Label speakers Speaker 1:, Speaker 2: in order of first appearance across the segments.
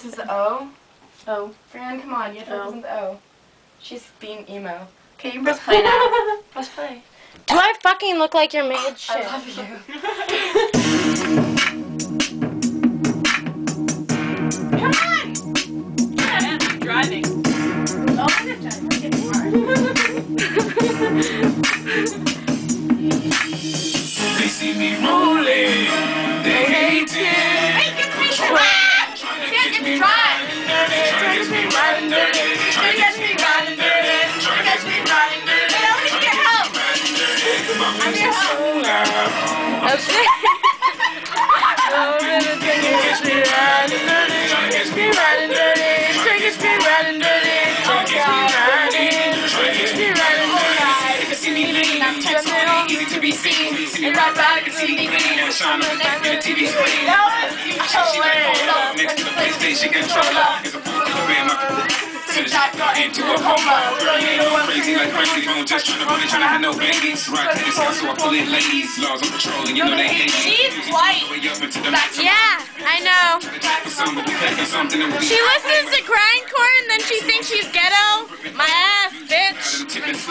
Speaker 1: This is the O. Oh. Fran, come on. You have to represent the O. She's being emo. Okay, you press play now. Press play.
Speaker 2: Do I fucking look like your maid? Shit.
Speaker 1: I love you. Come on! Yeah, I'm driving. Oh, I'm not driving. We're getting hard.
Speaker 3: They see me rolling. They hate it.
Speaker 1: Hey, get me right! Can't get me right!
Speaker 3: Trying to get me riding dirty. Trying to get me riding dirty. Trying to get me riding dirty.
Speaker 1: Hey, I want to get help! I'm your help.
Speaker 2: Okay. Oh, baby, gets me riding dirty. Gets me riding dirty. Gets me riding dirty.
Speaker 1: Oh, God.
Speaker 2: Gets me riding dirty.
Speaker 3: See me leaning, I'm texting, easy to be seen. See me right by, I can see me gleaming. Shine on the TV screen. She like hold up, next to the PlayStation controller. It's a fool to the band, since I got into a coma. Crazy like crazy, phone just trying to have no babies. Right, this house, so I pull in ladies. Laws on patrol, and you know they hate me.
Speaker 1: She's white.
Speaker 2: Yeah, I know. She listens to grindcore and then she thinks she's ghetto. My ass, bitch.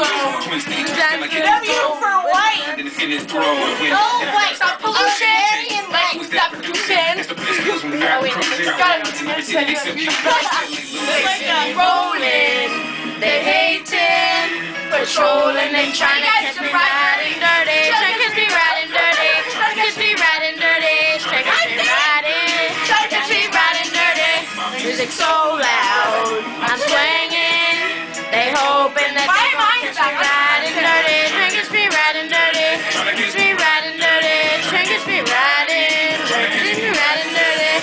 Speaker 1: W for white. No white. Stop pollution. White. Stop pollution. Oh wait, rolling. They hating. Patrolling and trying to catch me riding dirty. Trying to catch me riding dirty. Trying to catch me riding dirty. Trying to catch me riding. Trying to catch me riding dirty. Music so loud, I'm swinging. They hoping that they gon' catch me riding dirty. Trying to catch me riding dirty. Trying to catch me riding dirty. Trying to catch me riding. Trying to catch me riding dirty.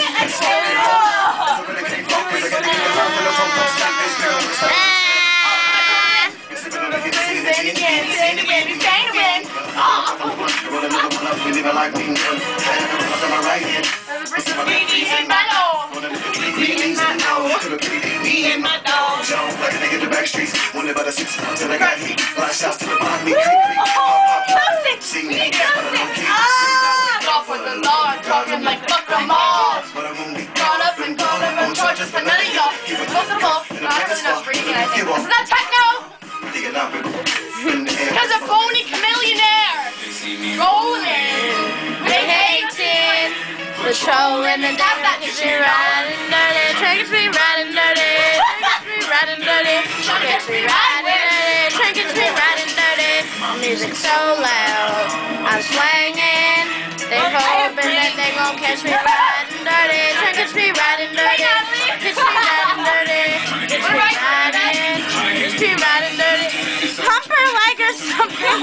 Speaker 3: Me and my dog. Jump like a nigga in the back streets. One about a 6 months and I got heat. Blind shots to the behind me. See me.
Speaker 1: Off with the law, talking like fuck them all. Caught up and on charges for none of y'all. Most of all, not enough breathing, I think. Isn't that techno? Because a bony chameleonaire. Rolling. They hating.
Speaker 2: Patrolling and that gets me riding dirty. Trying to me riding dirty. Trying to me riding dirty. Trying to get me riding dirty. Trying to get me riding dirty. Music so loud, I'm swinging. They hoping that they gon' catch me riding dirty. Trying to catch me riding dirty. Catch me riding dirty. Catch me riding. Catch me riding dirty. Pump her like or something.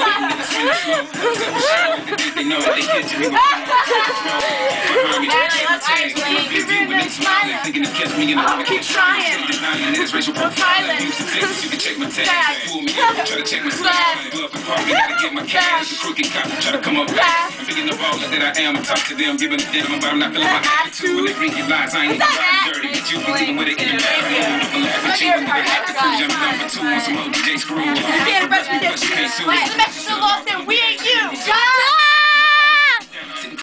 Speaker 1: Keep trying. No silence.
Speaker 3: Try to come up with I'm big in the baller that I am. I talk to them, give them a damn about I'm not feeling my attitude. When they bring you lies, I ain't even dirty. But you be dealing with it in the bathroom. I'm laughing at you when you have to cruise. I'm number 2 on some old DJ screw.
Speaker 1: The message is lost and we ain't you.